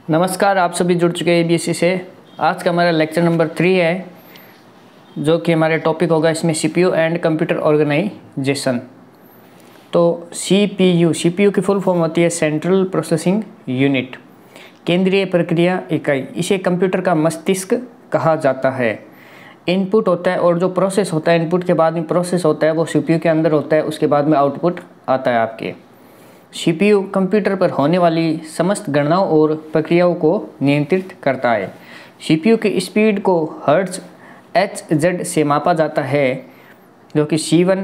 नमस्कार, आप सभी जुड़ चुके हैं ABSC से। आज का हमारा लेक्चर नंबर 3 है, जो कि हमारे टॉपिक होगा इसमें CPU एंड कंप्यूटर ऑर्गेनाइजेशन। तो CPU की फुल फॉर्म होती है सेंट्रल प्रोसेसिंग यूनिट, केंद्रीय प्रक्रिया इकाई। इसे कंप्यूटर का मस्तिष्क कहा जाता है। इनपुट होता है और जो प्रोसेस होता है, इनपुट के बाद में प्रोसेस होता है वो CPU के अंदर होता है, उसके बाद में आउटपुट आता है आपके। CPU कंप्यूटर पर होने वाली समस्त गणनाओं और प्रक्रियाओं को नियंत्रित करता है। CPU की स्पीड को हर्ट्ज HZ से मापा जाता है, जो कि C1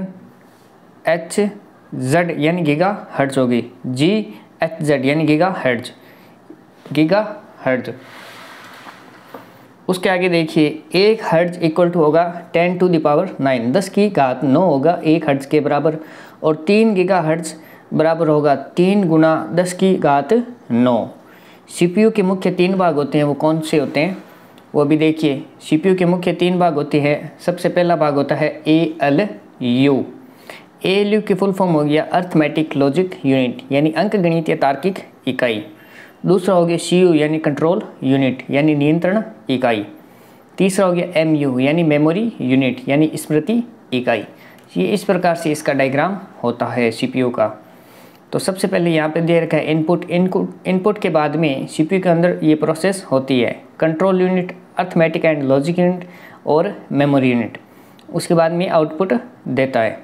HZ यानी गीगा हर्ट्ज होगी, GHZ यानी गीगा हर्ट्ज। उसके आगे देखिए, 1 हर्ट्ज इक्वल टू होगा 10⁹, 10 की घात 9 होगा 1 हर्ट्ज के बराबर, और 3 गीगा हर्ट्ज बराबर होगा 3 गुना 10 की घात 9। CPU के मुख्य 3 भाग होते हैं, वो कौन से होते हैं वो भी देखिए। CPU के मुख्य 3 भाग होते हैं। सबसे पहला भाग होता है ALU। ALU की फुल फॉर्म हो गया अर्थमेटिक लॉजिक यूनिट, यानी अंकगणितीय तार्किक इकाई। दूसरा हो गया CU यानी कंट्रोल यूनिट, यानी नियंत्रण इकाई। तीसरा हो गया MU यानी मेमोरी यूनिट, यानी स्मृति इकाई। ये इस प्रकार से इसका डायग्राम होता है CPU का। तो सबसे पहले यहाँ पे दे रखा है इनपुट के बाद में CPU के अंदर ये प्रोसेस होती है control unit, arithmetic and logic unit और मेमोरी यूनिट। उसके बाद में आउटपुट देता है।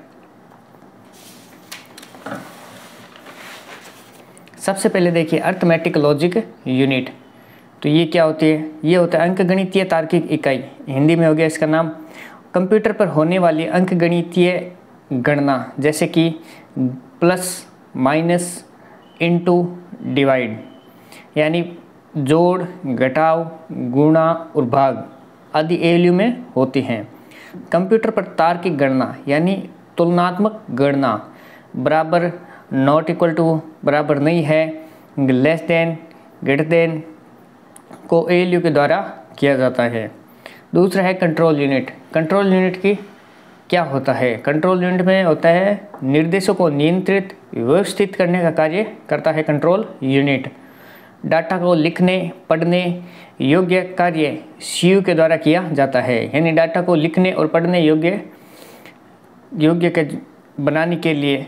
सबसे पहले देखिए अर्थमेटिक लॉजिक यूनिट। तो ये क्या होती है? ये होता है अंकगणितीय तार्किक इकाई, हिंदी में हो गया इसका नाम। कंप्यूटर पर होने वाली अंकगणितीय गणना, जैसे कि प्लस, माइनस, इनटू, डिवाइड, यानी जोड़, घटाव, गुणा और भाग आदि ALU में होती हैं। कंप्यूटर पर तार्किक गणना यानी तुलनात्मक गणना, बराबर, नॉट इक्वल टू, बराबर नहीं है, लेस देन, ग्रेटर देन को ALU के द्वारा किया जाता है। दूसरा है कंट्रोल यूनिट। कंट्रोल यूनिट की क्या होता है? कंट्रोल यूनिट में होता है निर्देशों को नियंत्रित व्यवस्थित करने का कार्य करता है कंट्रोल यूनिट। डाटा को लिखने पढ़ने योग्य कार्य CPU के द्वारा किया जाता है, यानी डाटा को लिखने और पढ़ने योग्य के बनाने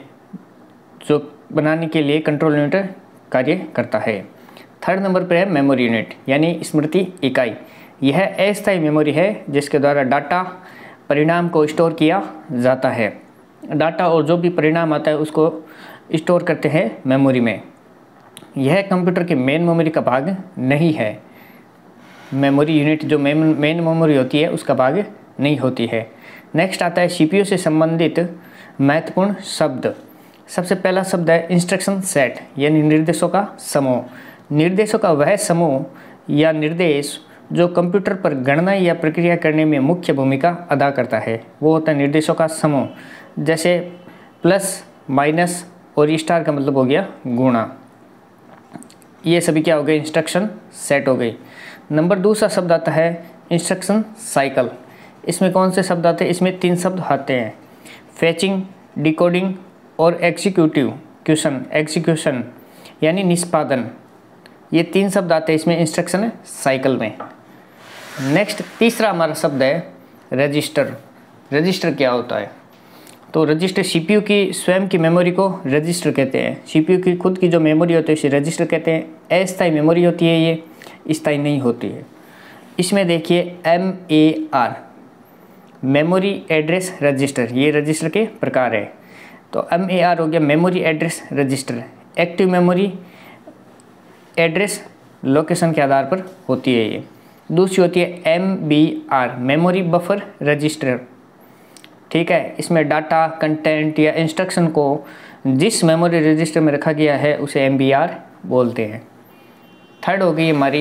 के लिए कंट्रोल यूनिट कार्य करता है। थर्ड नंबर पर है मेमोरी यूनिट, यानी स्मृति इकाई। यह अस्थायी मेमोरी है जिसके द्वारा डाटा परिणाम को स्टोर किया जाता है। डाटा और जो भी परिणाम आता है उसको स्टोर करते हैं मेमोरी में। यह कंप्यूटर के मेन मेमोरी का भाग नहीं है। मेमोरी यूनिट जो मेन मेमोरी होती है उसका भाग नहीं होती है। नेक्स्ट आता है CPU से संबंधित महत्वपूर्ण शब्द। सबसे पहला शब्द है इंस्ट्रक्शन सेट, यानी निर्देशों का समूह। निर्देशों का वह समूह या निर्देश जो कंप्यूटर पर गणना या प्रक्रिया करने में मुख्य भूमिका अदा करता है, वो होता है निर्देशों का समूह। जैसे प्लस, माइनस और स्टार का मतलब हो गया गुणा। ये सभी क्या हो गए? इंस्ट्रक्शन सेट हो गई। नंबर दूसरा शब्द आता है इंस्ट्रक्शन साइकिल। इसमें कौन से शब्द आते हैं? इसमें 3 शब्द आते हैं, फैचिंग, डिकोडिंग और एग्जीक्यूशन यानी निष्पादन। ये 3 शब्द आते हैं इसमें इंस्ट्रक्शन साइकिल में। नेक्स्ट तीसरा हमारा शब्द है रजिस्टर। रजिस्टर क्या होता है? तो रजिस्टर CPU की स्वयं की मेमोरी को रजिस्टर कहते हैं। CPU की खुद की जो मेमोरी होती है इसे रजिस्टर कहते हैं। अस्थायी मेमोरी होती है, ये स्थायी नहीं होती है। इसमें देखिए MAR, मेमोरी एड्रेस रजिस्टर, ये रजिस्टर के प्रकार है। तो MAR हो गया memory address register. Active memory address location के आधार पर होती है ये। दूसरी होती है MBR, मेमोरी बफर रजिस्टर। ठीक है, इसमें डाटा, कंटेंट या इंस्ट्रक्शन को जिस मेमोरी रजिस्टर में रखा गया है उसे MBR बोलते हैं। थर्ड हो गई हमारी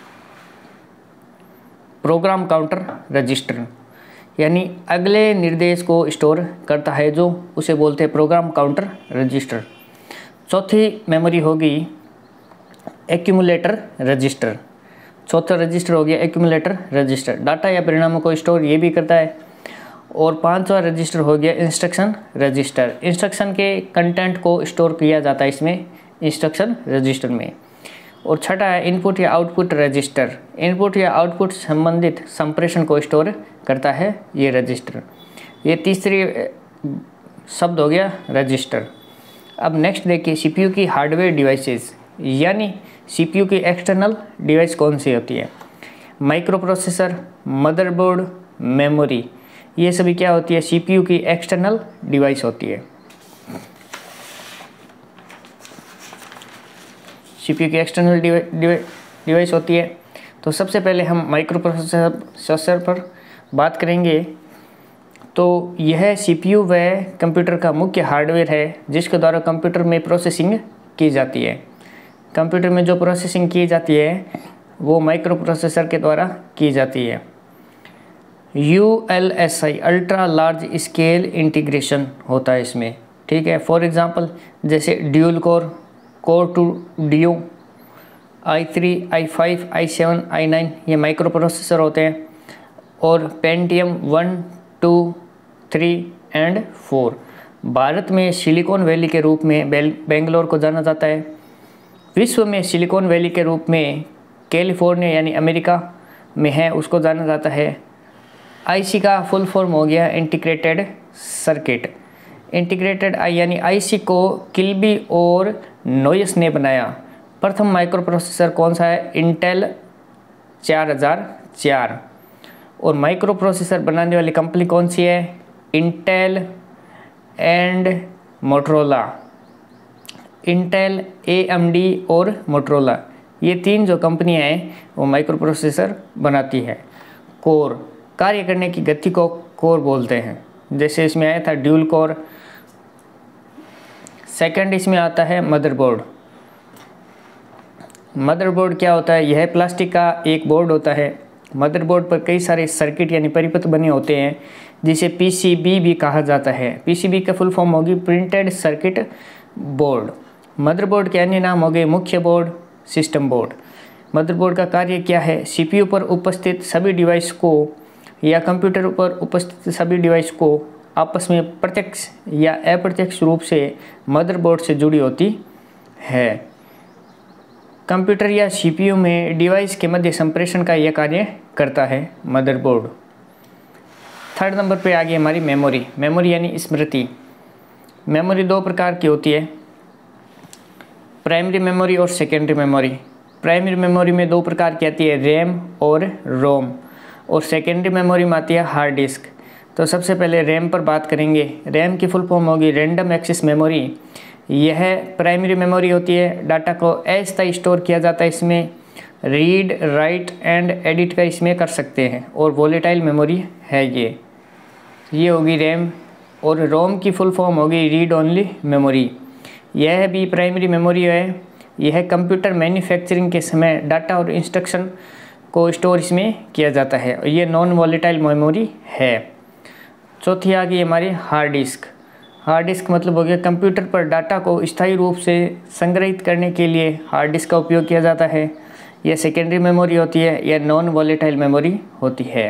प्रोग्राम काउंटर रजिस्टर, यानी अगले निर्देश को स्टोर करता है, जो उसे बोलते हैं प्रोग्राम काउंटर रजिस्टर। चौथी मेमोरी होगी एक्यूमुलेटर रजिस्टर। चौथा रजिस्टर हो गया एक्यूमुलेटर रजिस्टर, डाटा या परिणामों को स्टोर ये भी करता है। और पांचवा रजिस्टर हो गया इंस्ट्रक्शन रजिस्टर। इंस्ट्रक्शन के कंटेंट को स्टोर किया जाता है इसमें इंस्ट्रक्शन रजिस्टर में। और छठा है इनपुट या आउटपुट रजिस्टर। इनपुट या आउटपुट संबंधित संप्रेषण को स्टोर करता है ये रजिस्टर। ये तीसरी शब्द हो गया रजिस्टर। अब नेक्स्ट देखिए सीपीयू की हार्डवेयर डिवाइसेस, यानी सीपीयू की एक्सटर्नल डिवाइस कौन सी होती है। माइक्रो प्रोसेसर, मदरबोर्ड, मेमोरी, ये सभी क्या होती है, सीपीयू की एक्सटर्नल डिवाइस होती है। सीपीयू की एक्सटर्नल डिवाइस होती है। तो सबसे पहले हम माइक्रो प्रोसेसर पर बात करेंगे। तो यह सीपीयू व कंप्यूटर का मुख्य हार्डवेयर है जिसके द्वारा कंप्यूटर में प्रोसेसिंग की जाती है। कंप्यूटर में जो प्रोसेसिंग की जाती है वो माइक्रो प्रोसेसर के द्वारा की जाती है। ULSI ultra large scale integration होता है इसमें, ठीक है। फॉर एग्जांपल जैसे dual core 2 duo, i3, i5, i7, i9 ये माइक्रो प्रोसेसर होते हैं। और पेंटियम 1, 2, 3 एंड 4 भारत में सिलिकॉन वैली के रूप में बेंगलोर को जाना जाता है। विश्व में सिलिकॉन वैली के रूप में कैलिफोर्निया यानी अमेरिका में है, उसको जाना जाता है। आईसी का फुल फॉर्म हो गया इंटीग्रेटेड सर्किट। इंटीग्रेटेड यानी आईसी को किल्बी और नोयस ने बनाया। प्रथम माइक्रो प्रोसेसर कौन सा है, इंटेल 4004। और माइक्रो प्रोसेसर बनाने वाली कंपनी कौन सी है, Intel and Motorola. Intel, AMD और मोटरोला, ये तीन जो कंपनियां हैं वो माइक्रो प्रोसेसर बनाती है। कोर, कार्य करने की गति को कोर बोलते हैं। जैसे इसमें आया था ड्यूल कोर। सेकंड इसमें आता है मदरबोर्ड। मदरबोर्ड क्या होता है, यह प्लास्टिक का एक बोर्ड होता है। मदरबोर्ड पर कई सारे सर्किट यानी परिपथ बने होते हैं जिसे PCB भी कहा जाता है। PCB का फुल फॉर्म होगी प्रिंटेड सर्किट बोर्ड। मदरबोर्ड के अन्य नाम हो गए मुख्य बोर्ड, सिस्टम बोर्ड। मदरबोर्ड का कार्य क्या है, CPU पर उपस्थित सभी डिवाइस को या कंप्यूटर पर उपस्थित सभी डिवाइस को आपस में प्रत्यक्ष या अप्रत्यक्ष रूप से मदरबोर्ड से जुड़ी होती है। कंप्यूटर या CPU में डिवाइस के मध्य संप्रेषण का यह कार्य करता है मदरबोर्ड। थर्ड नंबर पे आ गई हमारी मेमोरी। मेमोरी यानी स्मृति। मेमोरी दो प्रकार की होती है, प्राइमरी मेमोरी और सेकेंडरी मेमोरी। प्राइमरी मेमोरी में दो प्रकार की आती है, रैम और रोम। और सेकेंडरी मेमोरी में आती है हार्ड डिस्क। तो सबसे पहले रैम पर बात करेंगे। रैम की फुल फॉर्म होगी रैंडम एक्सेस मेमोरी। यह प्राइमरी मेमोरी होती है, डाटा को अस्थायी स्टोर किया जाता है। इसमें रीड, राइट एंड एडिट का इसमें कर सकते हैं। और वॉलेटाइल मेमोरी है ये होगी रैम। और रोम की फुल फॉर्म होगी रीड ओनली मेमोरी। यह भी प्राइमरी मेमोरी है। यह कंप्यूटर मैन्युफैक्चरिंग के समय डाटा और इंस्ट्रक्शन को स्टोर इसमें किया जाता है और ये नॉन वॉलेटाइल मेमोरी है। चौथी आ गई हमारी हार्ड डिस्क। हार्ड डिस्क मतलब हो गया कंप्यूटर पर डाटा को स्थायी रूप से संग्रहित करने के लिए हार्ड डिस्क का उपयोग किया जाता है। यह सेकेंडरी मेमोरी होती है, यह नॉन वॉलेटाइल मेमोरी होती है।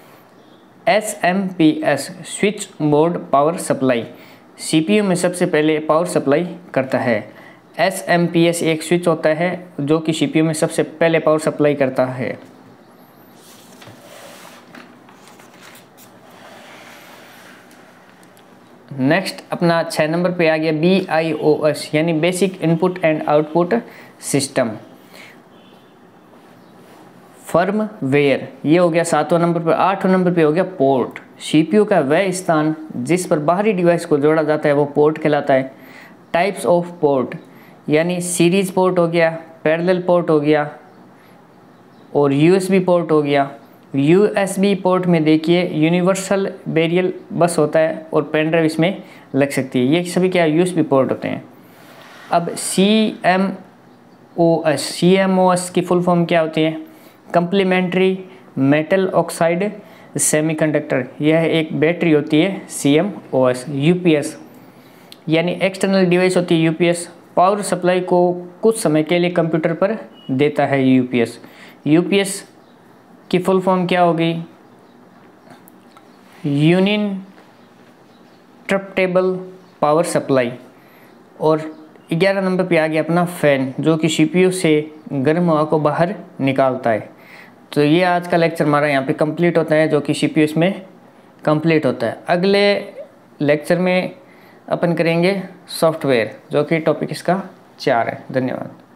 SMPS switch board power supply, CPU में सबसे पहले पावर सप्लाई करता है। SMPS एक स्विच होता है जो कि CPU में सबसे पहले पावर सप्लाई करता है। नेक्स्ट अपना 6 नंबर पे आ गया BIOS यानी basic input and output system. Firmware ये हो गया 7वां नंबर पर। 8वां नंबर पे हो गया पोर्ट। CPU का वह स्थान जिस पर बाहरी डिवाइस को जोड़ा जाता है वो पोर्ट कहलाता है। टाइप्स ऑफ पोर्ट यानी सीरीज पोर्ट हो गया, पैरेलल पोर्ट हो गया और USB पोर्ट हो गया। USB पोर्ट में देखिए यूनिवर्सल बैरियल बस होता है और पेन ड्राइव इसमें लग सकती है। ये सभी क्या USB पोर्ट होते हैं। अब CMOS की फुल फॉर्म क्या होती है, कंप्लीमेंट्री मेटल ऑक्साइड सेमीकंडक्टर। यह एक बैटरी होती है CMOS। UPS यानी एक्सटर्नल डिवाइस होती है UPS। पावर सप्लाई को कुछ समय के लिए कंप्यूटर पर देता है UPS की फुल फॉर्म क्या होगी, यूनिनटरप्टेबल पावर सप्लाई। और 11 नंबर पे आ गया अपना फ़ैन, जो कि CPU से गर्म हवा को बाहर निकालता है। तो ये आज का लेक्चर हमारा यहाँ पे कंप्लीट होता है, जो कि CPU इसमें कंप्लीट होता है। अगले लेक्चर में अपन करेंगे सॉफ्टवेयर, जो कि टॉपिक इसका 4 है। धन्यवाद।